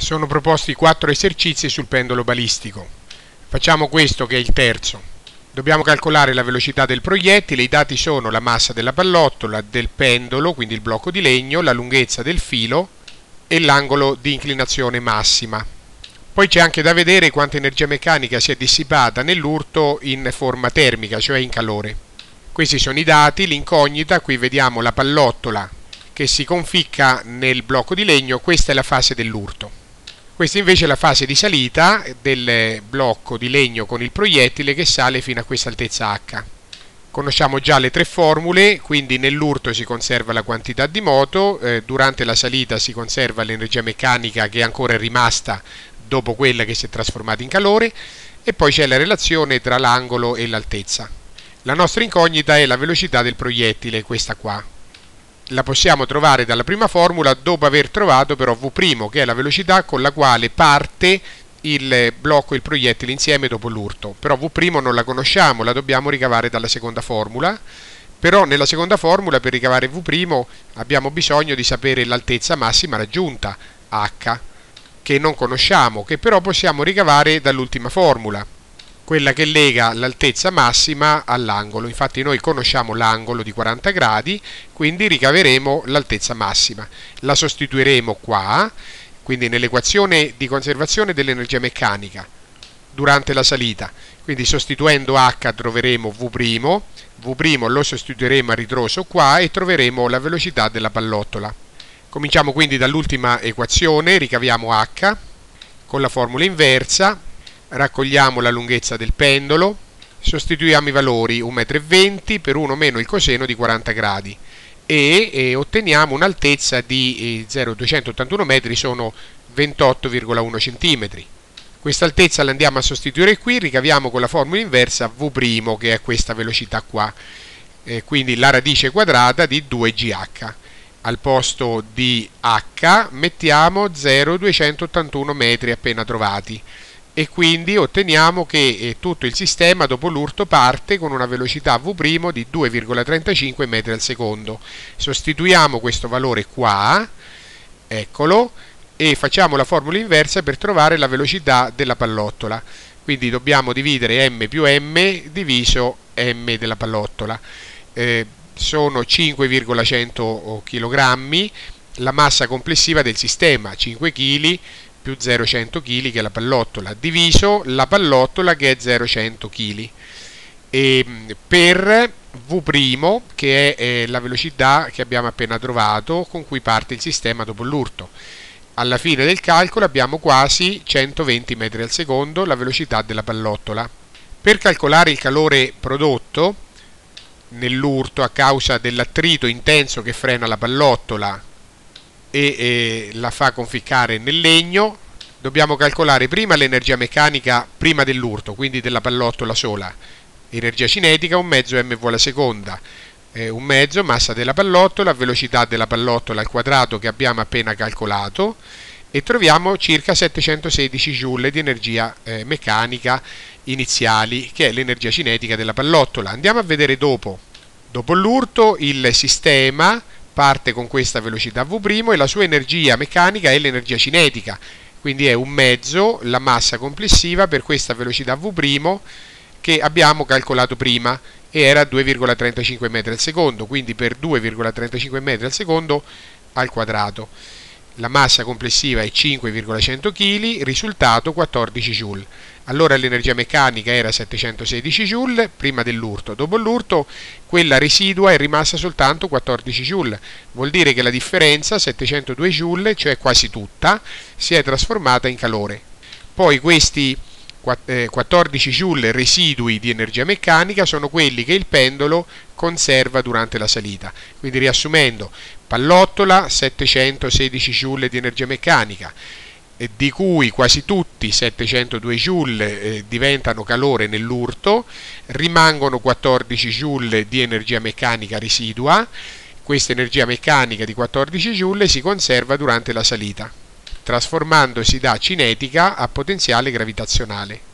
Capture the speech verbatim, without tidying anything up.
Sono proposti quattro esercizi sul pendolo balistico. Facciamo questo, che è il terzo. Dobbiamo calcolare la velocità del proiettile. I dati sono la massa della pallottola, del pendolo, quindi il blocco di legno, la lunghezza del filo e l'angolo di inclinazione massima. Poi c'è anche da vedere quanta energia meccanica si è dissipata nell'urto in forma termica, cioè in calore. Questi sono i dati, l'incognita. Qui vediamo la pallottola che si conficca nel blocco di legno. Questa è la fase dell'urto. Questa invece è la fase di salita del blocco di legno con il proiettile che sale fino a questa altezza H. Conosciamo già le tre formule, quindi nell'urto si conserva la quantità di moto, eh, durante la salita si conserva l'energia meccanica che è ancora rimasta dopo quella che si è trasformata in calore, e poi c'è la relazione tra l'angolo e l'altezza. La nostra incognita è la velocità del proiettile, questa qua. La possiamo trovare dalla prima formula dopo aver trovato però V', che è la velocità con la quale parte il blocco e il proiettile insieme dopo l'urto. Però V' non la conosciamo, la dobbiamo ricavare dalla seconda formula. Però nella seconda formula, per ricavare V', abbiamo bisogno di sapere l'altezza massima raggiunta, H, che non conosciamo, che però possiamo ricavare dall'ultima formula, quella che lega l'altezza massima all'angolo. Infatti noi conosciamo l'angolo di quaranta gradi, quindi ricaveremo l'altezza massima. La sostituiremo qua, quindi nell'equazione di conservazione dell'energia meccanica durante la salita. Quindi sostituendo H troveremo V', V' lo sostituiremo a ritroso qua e troveremo la velocità della pallottola. Cominciamo quindi dall'ultima equazione, ricaviamo H con la formula inversa. Raccogliamo la lunghezza del pendolo, sostituiamo i valori un metro e venti per uno meno il coseno di quaranta gradi e, e otteniamo un'altezza di eh, zero virgola duecentottantuno metri, sono ventotto virgola uno centimetri. Questa altezza la andiamo a sostituire qui, ricaviamo con la formula inversa V', che è questa velocità qua, eh, quindi la radice quadrata di due G H. Al posto di H mettiamo zero virgola duecentottantuno metri appena trovati. E quindi otteniamo che eh, tutto il sistema dopo l'urto parte con una velocità V' di due virgola trentacinque metri al secondo. Sostituiamo questo valore qua, eccolo, e facciamo la formula inversa per trovare la velocità della pallottola. Quindi dobbiamo dividere m più m diviso m della pallottola. Eh, sono cinque virgola cento chilogrammi, la massa complessiva del sistema, cinque chili, più zero virgola cento chili che è la pallottola, diviso la pallottola che è zero virgola cento chili, e per V', che è eh, la velocità che abbiamo appena trovato con cui parte il sistema dopo l'urto. Alla fine del calcolo abbiamo quasi centoventi metri al secondo, la velocità della pallottola. Per calcolare il calore prodotto nell'urto a causa dell'attrito intenso che frena la pallottola e eh, la fa conficcare nel legno, dobbiamo calcolare prima l'energia meccanica prima dell'urto, quindi della pallottola sola, energia cinetica un mezzo mv alla seconda, eh, un mezzo massa della pallottola, velocità della pallottola al quadrato che abbiamo appena calcolato, e troviamo circa settecentosedici joule di energia eh, meccanica iniziali, che è l'energia cinetica della pallottola. Andiamo a vedere dopo. Dopo l'urto il sistema parte con questa velocità V' e la sua energia meccanica è l'energia cinetica, quindi è un mezzo la massa complessiva per questa velocità V' che abbiamo calcolato prima e era due virgola trentacinque metri al secondo, quindi per due virgola trentacinque metri al secondo al quadrato. La massa complessiva è cinque virgola cento chili, risultato quattordici joule. Allora l'energia meccanica era settecentosedici joule prima dell'urto, dopo l'urto quella residua è rimasta soltanto quattordici joule, vuol dire che la differenza, settecentodue joule, cioè quasi tutta, si è trasformata in calore. Poi questi quattordici joule residui di energia meccanica sono quelli che il pendolo conserva durante la salita. Quindi riassumendo, pallottola settecentosedici joule di energia meccanica, di cui quasi tutti, settecentodue joule, eh, diventano calore nell'urto, rimangono quattordici joule di energia meccanica residua. Questa energia meccanica di quattordici joule si conserva durante la salita, trasformandosi da cinetica a potenziale gravitazionale.